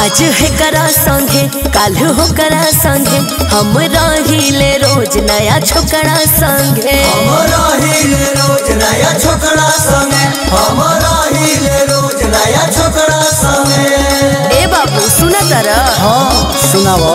आज है करा संगे काल हो करा संगे हम रहिले रोज नया छोकरा संगे हम रहिले रोज नया छोकरा संगे हम रहिले रोज नया छोकरा संगे। ए बाबू सुना तारा? हाँ सुनाओ।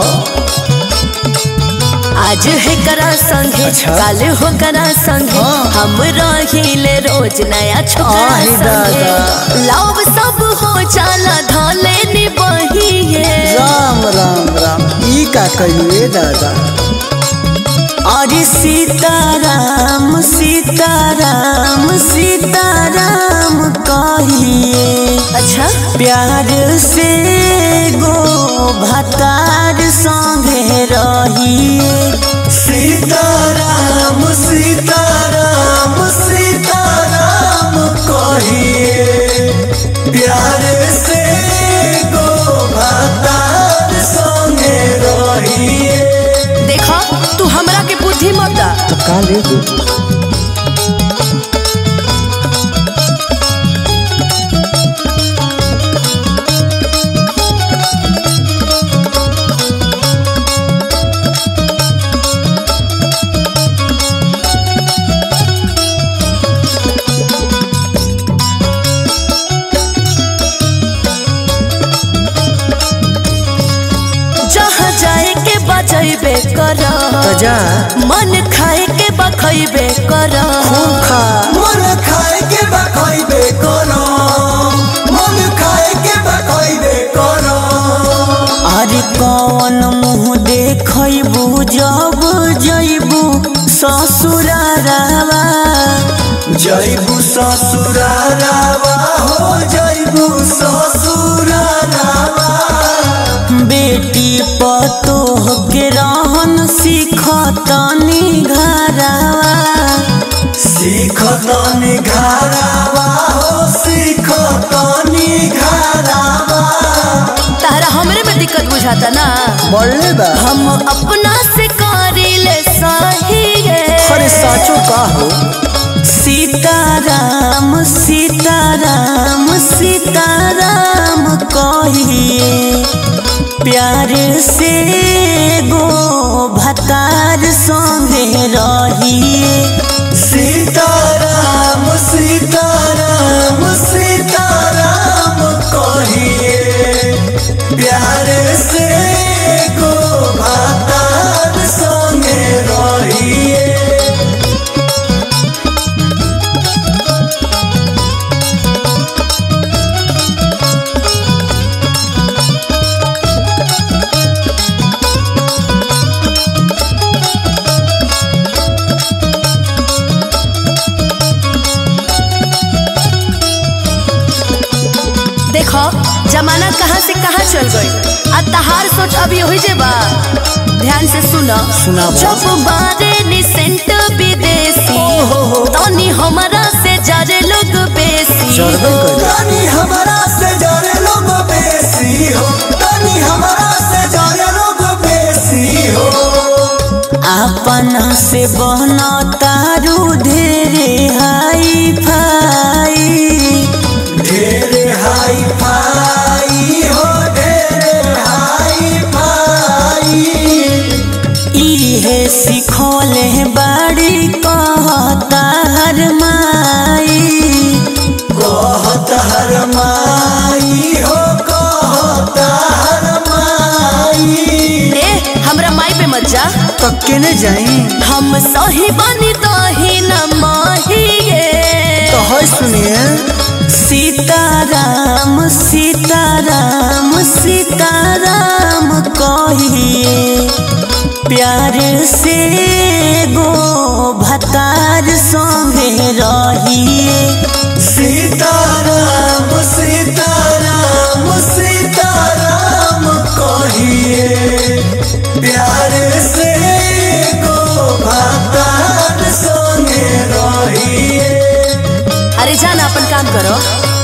आज है करा संगे काल हो करा संगे हम रहिले रोज नया छोकरा संगे लव सब हो जाला धाले निबहिए। राम राम राम ई का कहिए दादा। अरे सीताराम सीताराम सीताराम कहिए। अच्छा प्यार से गो भतार संगे रहिए। सीताराम सीताराम सीताराम कहिए प्यार से गो भतार संगे रहिए। देखा तू हमरा के बुद्धि मत दा तो का ले दो। बजैबे कर मन खाए के बखैबे कर मन खाए के बखैबे कर मन खाए के बखैबे कर। अरे कौन मुँह देखबू जब जैबू ससुरारावा जैबू ससुरारावा हो जैबू ससुरारावा। बेटी पतोह के रहन सीखतनी घरावा सीखतनी घरावा हो सीखतनी घरावा। तारा हमरे में दिक्कत बुझाता ना बोलले बा हम अपना से करिले सही है। अरे साचो का हो। सीताराम सीताराम सीताराम कहिए प्यार से गो भतार संगे रहिए। सीताराम सीताराम सीताराम कहिए प्यार से गो भतार संगे रहिए। जमाना कहाँ से कहाँ चल गई आ तहार सोच अभी हो जेबा। ध्यान से सुनो जब बारे निसेंट विदेशी तनी हमरा से जारे लोग बेसी हो तनी हमरा से जारे लोग बेसी हो तनी हमरा से जारे लोग बेसी हो। अपना से बना तारू ढेरे हाई फाई ढेरे हाई फाई हो ढेरे हाई फाई। इहे सिखोले बाड़ी कहता हर माई कहता हर माई हो कहता हर माई। ए हमरा माई पे मत जा तो केने जाई हम सही बनी दही न माहिए। तो है सुनिए सीताराम सीताराम सीताराम कहिए प्यार से गो भतार संगे रहिए। सीताराम सीताराम सीताराम कहिए प्यार से गो भतार संगे रहिए। अरे जाना अपन काम करो।